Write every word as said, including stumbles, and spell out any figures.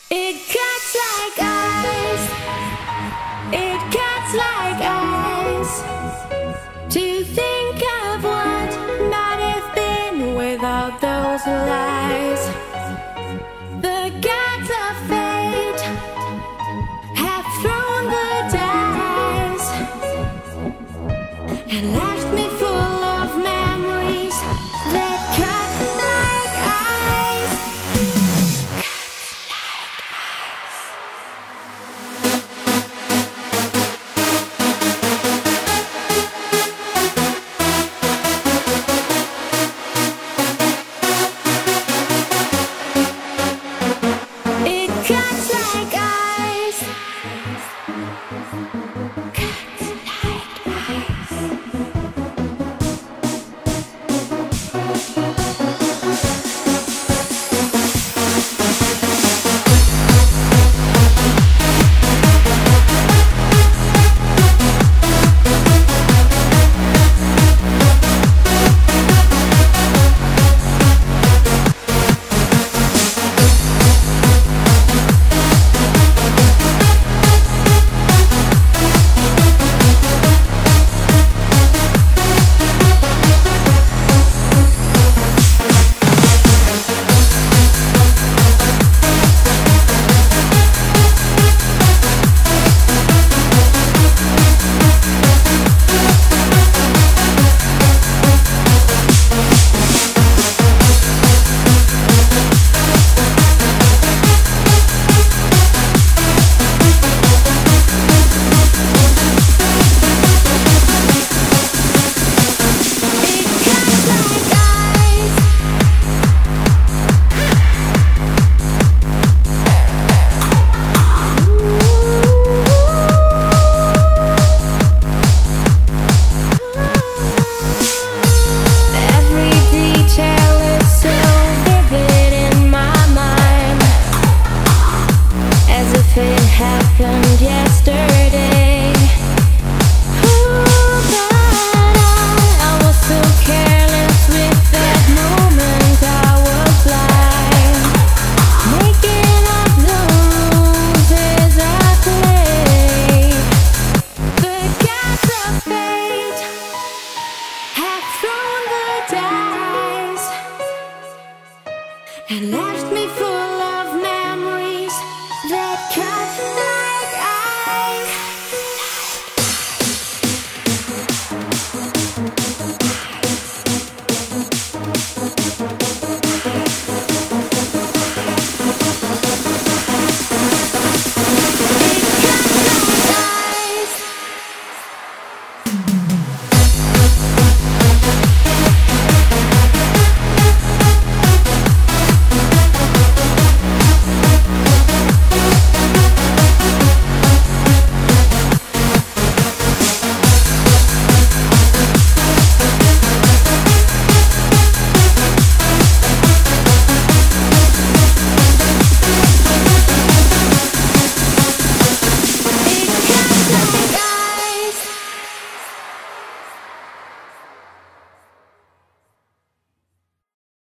It cuts like ice. It cuts like ice. To think of what might have been without those lies. The gods of fate have thrown the dice and left me full of memories that cut like ice. It cuts like ice. Cuts like ice. Every detail is so vivid in my mind, as if it happened yesterday. Ooh, but I, I was so careless with that moment. I was blind, making up the rules as I played. The gods of fate have thrown the dice and left me